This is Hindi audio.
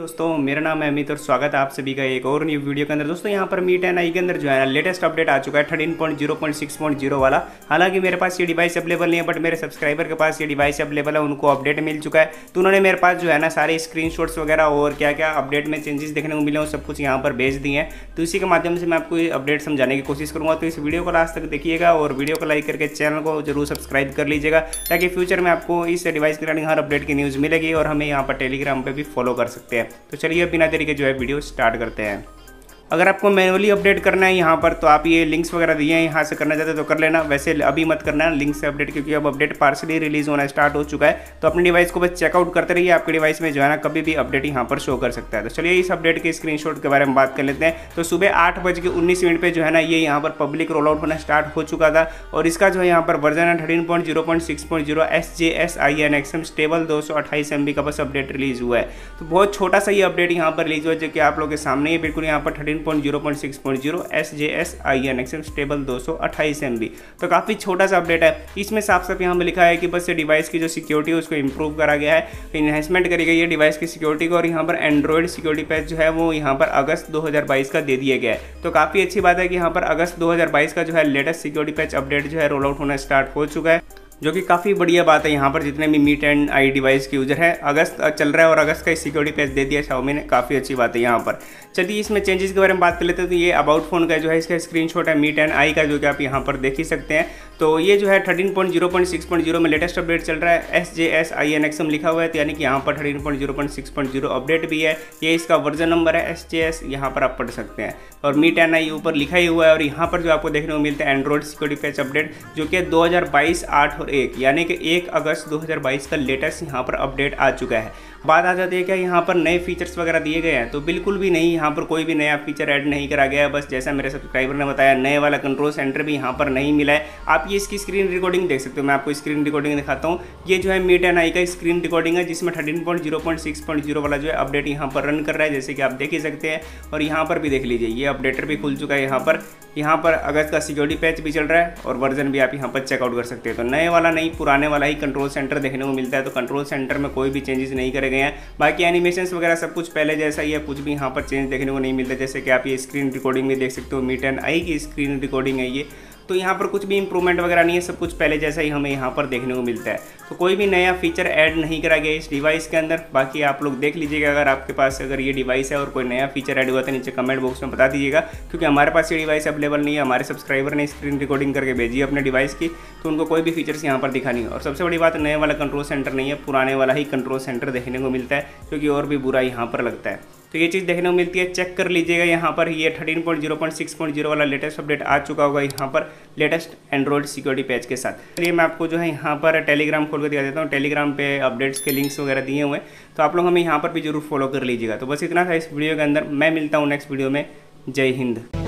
दोस्तों मेरा नाम है अमित और स्वागत है आप सभी का एक और न्यू वीडियो के अंदर। दोस्तों यहाँ पर मी 10i के अंदर जो है ना लेटेस्ट अपडेट आ चुका है 13.0.6.0 वाला। हालांकि मेरे पास ये डिवाइस अवेलेबल नहीं है, बट मेरे सब्सक्राइबर के पास ये डिवाइस अवेलेबल है, उनको अपडेट मिल चुका है। तो उन्होंने मेरे पास जो है ना सारे स्क्रीनशॉट्स वगैरह और क्या क्या अपडेट में चेंजेस देखने को मिले वो सब कुछ यहाँ पर भेज दिए हैं। तो इसी के माध्यम से मैं आपको ये अपडेट समझाने की कोशिश करूँगा। तो इस वीडियो को लास्ट तक देखिएगा और वीडियो को लाइक करके चैनल को जरूर सब्सक्राइब कर लीजिएगा, ताकि फ्यूचर में आपको इस डिवाइस के रिगार्डिंग हर अपडेट की न्यूज़ मिलेगी और हमें यहाँ पर टेलीग्राम पर भी फॉलो कर सकते हैं। तो चलिए बिना देरी के जो है वीडियो स्टार्ट करते हैं। अगर आपको मैनुअली अपडेट करना है यहाँ पर तो आप ये लिंक्स वगैरह दिए हैं, यहाँ से करना चाहते हैं तो कर लेना। वैसे अभी मत करना है लिंक से अपडेट, क्योंकि अब अपडेट पार्सली रिलीज होना स्टार्ट हो चुका है। तो अपने डिवाइस को बस चेकआउट करते रहिए, आपके डिवाइस में जो है ना कभी भी अपडेट यहाँ पर शो कर सकता है। तो चलिए इस अपडेट के स्क्रीनशॉट के बारे में बात कर लेते हैं। तो सुबह 8:19 पे जो है ना ये यहाँ पर पब्लिक रोल आउट होना स्टार्ट हो चुका था और इसका जो है यहाँ पर वर्जन है 13.0.6.0 SJS INXM स्टेबल 228 MB का बस अपडेट रिलीज हुआ है। तो बहुत छोटा सा ये अपडेट यहाँ पर रिलीज हुआ है, जो कि आप लोगों के सामने ही बिल्कुल यहाँ पर 13.0.6.0 SJS INXM स्टेबल 228 MB। तो काफ़ी छोटा सा अपडेट है। इसमें साफ साफ यहाँ पर लिखा है कि बस ये डिवाइस की जो सिक्योरिटी है उसको इंप्रूव करा गया है, इन्हेंसमेंट करी गई है डिवाइस की सिक्योरिटी को। और यहाँ पर एंड्रॉयड सिक्योरिटी पैच जो है वो यहाँ पर अगस्त 2022 का दे दिया गया है। तो काफ़ी अच्छी बात है कि यहाँ पर अगस्त 2022 का जो है लेटेस्ट सिक्योरिटी पैच अपडेट जो है रोल आउट होना स्टार्ट हो चुका है, जो कि काफ़ी बढ़िया बात है। यहाँ पर जितने भी मी 10i डिवाइस के यूजर है, अगस्त चल रहा है और अगस्त का सिक्योरिटी पैच दे दिया Xiaomi ने, काफ़ी अच्छी बात है यहाँ पर। चलिए इसमें चेंजेस के बारे में बात कर लेते हैं। तो ये अबाउट फोन का जो है इसका स्क्रीनशॉट है मी 10i का, जो कि आप यहाँ पर देख ही सकते हैं। तो ये जो है 13.0.6.0 में लेटेस्ट अपडेट चल रहा है, SJS INXM लिखा हुआ है, तो यानी कि यहाँ पर 13.0.6.0 अपडेट भी है। ये इसका वर्जन नंबर है SJS, यहाँ पर आप पढ़ सकते हैं। और मी 10i ऊपर लिखा ही हुआ है। और यहाँ पर जो आपको देखने को मिलता है एंड्रॉयड सिक्योरिटी पैच अपडेट, जो कि 2022/8/1 यानी कि 1 अगस्त 2022 का लेटेस्ट यहाँ पर अपडेट आ चुका है। बात आ जाती है क्या यहाँ पर नए फीचर्स वगैरह दिए गए हैं? तो बिल्कुल भी नहीं, यहाँ पर कोई भी नया फीचर ऐड नहीं करा गया है। बस जैसा मेरे सब्सक्राइबर ने बताया, नए वाला कंट्रोल सेंटर भी यहाँ पर नहीं मिला है। आप ये इसकी स्क्रीन रिकॉर्डिंग देख सकते हो, मैं आपको स्क्रीन रिकॉर्डिंग दिखाता हूँ। ये जो है मी 10i का स्क्रीन रिकॉर्डिंग है, जिसमें 13.0.6.0 वाला जो है अपडेट यहाँ पर रन कर रहा है, जैसे कि आप देख ही सकते हैं। और यहाँ पर भी देख लीजिए, ये अपडेटर भी खुल चुका है। यहाँ पर अगस्त का सिक्योरिटी पैच भी चल रहा है और वर्जन भी आप यहाँ पर चेकआउट कर सकते हैं। तो नए वाला नहीं, पुराने वाला ही कंट्रोल सेंटर देखने को मिलता है। तो कंट्रोल सेंटर में कोई भी चेंजेस नहीं करे गए हैं। बाकी एनिमेशंस वगैरह सब कुछ पहले जैसा ही है, कुछ भी यहाँ पर चेंज देखने को नहीं मिलता। जैसे कि आप ये स्क्रीन रिकॉर्डिंग में देख सकते हो, मी 10i की स्क्रीन रिकॉर्डिंग है ये। तो यहाँ पर कुछ भी इंप्रूवमेंट वगैरह नहीं है, सब कुछ पहले जैसा ही हमें यहाँ पर देखने को मिलता है। तो कोई भी नया फीचर ऐड नहीं करा गया इस डिवाइस के अंदर। बाकी आप लोग देख लीजिएगा, अगर आपके पास अगर ये डिवाइस है और कोई नया फीचर ऐड हुआ तो नीचे कमेंट बॉक्स में बता दीजिएगा, क्योंकि हमारे पास ये डिवाइस अवेलेबल नहीं है। हमारे सब्सक्राइबर ने स्क्रीन रिकॉर्डिंग करके भेजी है अपने डिवाइस की, तो उनको कोई भी फीचर्स यहाँ पर दिखा नहीं है। और सबसे बड़ी बात, नए वाला कंट्रोल सेंटर नहीं है, पुराने वाला ही कंट्रोल सेंटर देखने को मिलता है, जो कि और भी बुरा यहाँ पर लगता है। तो ये चीज़ देखने को मिलती है, चेक कर लीजिएगा। यहाँ पर ये 13.0.6.0 वाला लेटेस्ट अपडेट आ चुका होगा यहाँ पर लेटेस्ट एंड्रॉयड सिक्योरिटी पैच के साथ। चलिए मैं आपको जो है यहाँ पर टेलीग्राम खोल कर दिखा देता हूँ। टेलीग्राम पे अपडेट्स के लिंक्स वगैरह दिए हुए हैं, तो आप लोग हमें यहाँ पर भी जरूर फॉलो कर लीजिएगा। तो बस इतना था इस वीडियो के अंदर। मैं मिलता हूँ नेक्स्ट वीडियो में। जय हिंद।